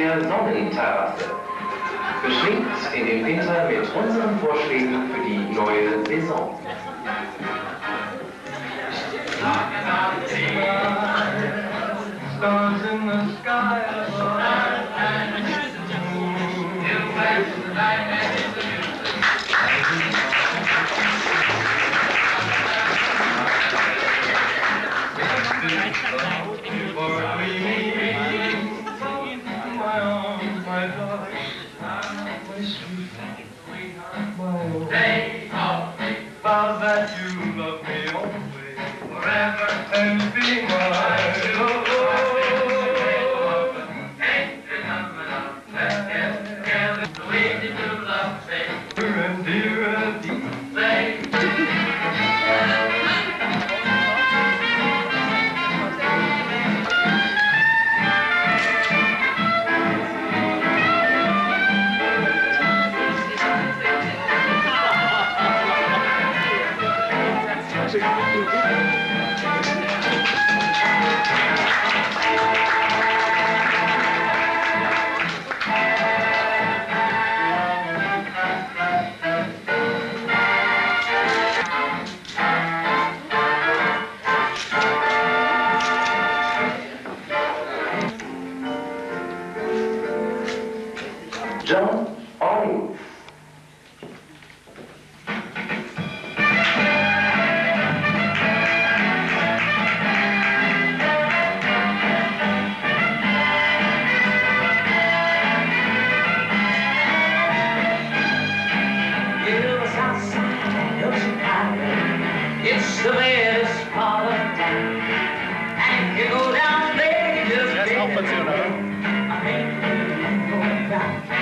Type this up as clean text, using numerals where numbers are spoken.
der Sonnenterrasse. Beschwingt in den Winter mit unseren Vorschlägen für die neue Saison. Stars in the sky Bow that you love me always, forever, and be mine. Oh, and dear and deep. John Olive. It's the best part of town. And you go down there, just I ain't going down.